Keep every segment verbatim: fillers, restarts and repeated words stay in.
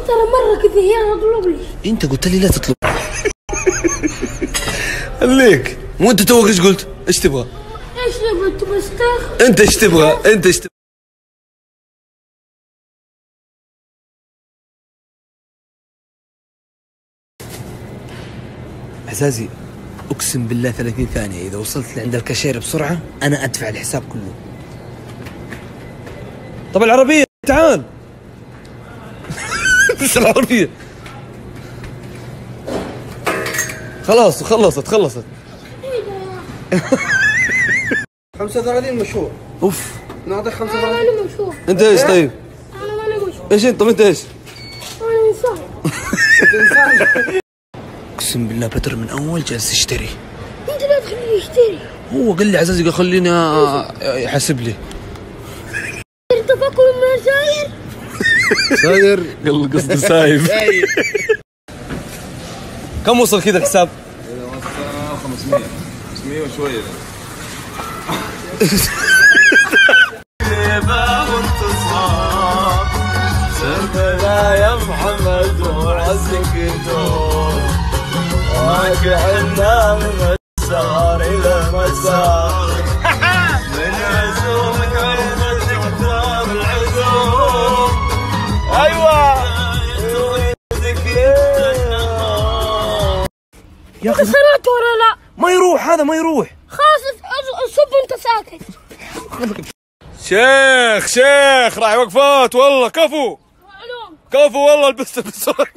ترى مرة كثير اطلب لي. انت قلت لي لا تطلب. خليك، مو انت توك ايش قلت؟ ايش تبغى؟ ايش تبغى؟ تبغى ستيك؟ انت ايش تبغى؟ انت ايش تبغى؟ عزازي اقسم بالله ثلاثين ثانية اذا وصلت لعند الكاشير بسرعة انا ادفع الحساب كله. طب العربية تعال. بس العربية خلاص خلصت خلصت. خمسة وثلاثين مشهور. اوف نعطيك خمسة انا وثلاثين. ماني مشهور. انت ايش طيب؟ انا ماني مشهور. ايش انت؟ طب انت ايش؟ انا انسان. اقسم بالله بدر من اول جالس يشتري. انت لا تخليه يشتري. هو قال لي عزازي قال خليني يحاسب لي. تفكر انه ساير؟ ساير؟ قال قصدي سايب. كم وصل كذا الحساب؟ خمسمية خمسمية وشوية. سرت لا يا محمد وعزك يدور معك عنا من السهر الى المساء من عزومك عيد تكتب العزوم. ايوه تريدك يا اخي سمعت ولا لا؟ ما يروح هذا ما يروح. خلاص صب انت ساكت. شيخ شيخ راح وقفات والله كفو كفو والله لبست بالسوق.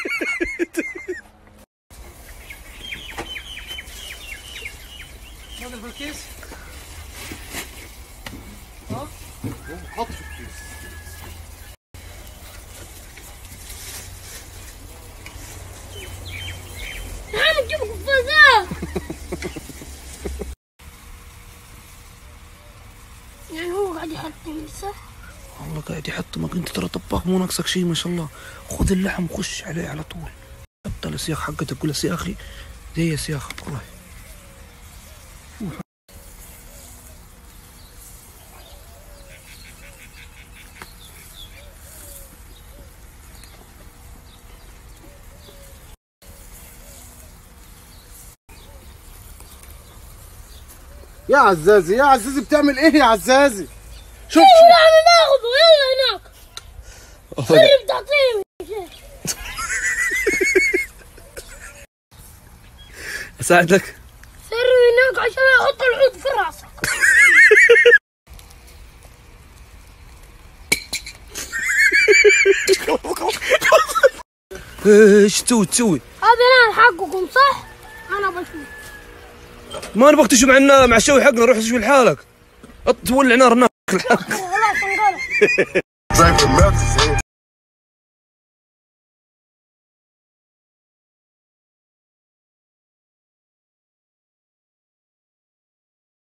هذا في الكيس؟ ها؟ حط في الكيس. تعال نجيب قفازات. يعني هو قاعد يحطني صح؟ والله قاعد يحطمك انت ترى طباخ مو ناقصك شيء ما شاء الله. خذ اللحم وخش عليه على طول. حط السياخ حقتك قول سياخي زي سياخ والله. يا عزازي يا عزازي بتعمل ايه يا عزازي؟ شوف يلا انا ناخذه يلا هناك. خرب تعطيني. اساعدك؟ سري هناك عشان احط العود في راسك. ايش تسوي تسوي؟ هذا نار حقكم صح؟ انا بشوف. ما نبغاك تشوي مع مع الشوي حقنا روح تشوي لحالك. تولع نار هناك. خلاص انقلب.